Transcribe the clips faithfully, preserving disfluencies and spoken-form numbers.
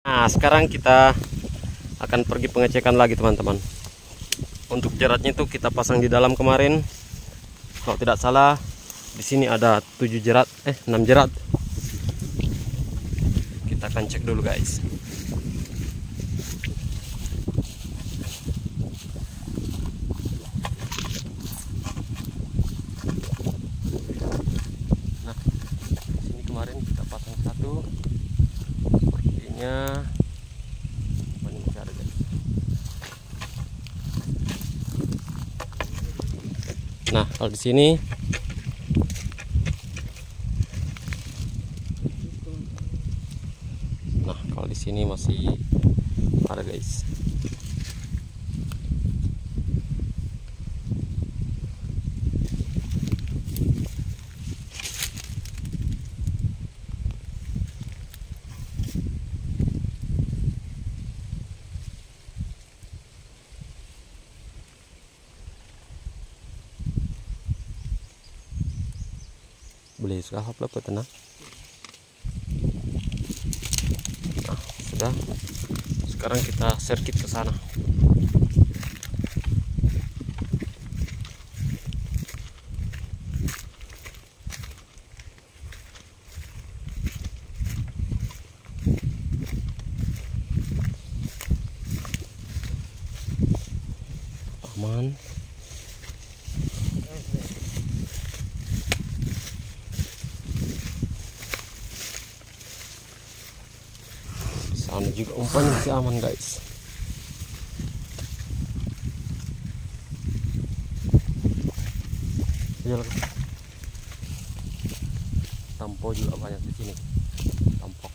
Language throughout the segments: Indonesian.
Nah, sekarang kita akan pergi pengecekan lagi teman-teman. Untuk jeratnya itu kita pasang di dalam kemarin. Kalau tidak salah di sini ada tujuh jerat, eh enam jerat. Kita akan cek dulu guys. Nah, sini kemarin kita pasang satu. Sepertinya ini masih ada guys. Nah, kalau di sini Nah, kalau di sini masih ada guys. Boleh sudah haplah tenang. Nah, sudah. Sekarang kita serkit ke sana. Aman. Sana juga umpannya masih aman guys. Tampo juga banyak di sini. Tampok.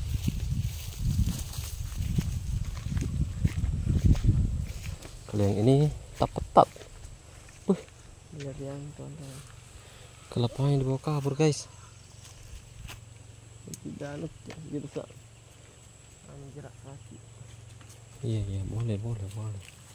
Kalau yang ini tak ketat. Wih, lihat yang teman-teman. kelapanya dibawa kabur guys. Tidak gitu sak. Anu jerak kaki. Iya iya boleh boleh boleh.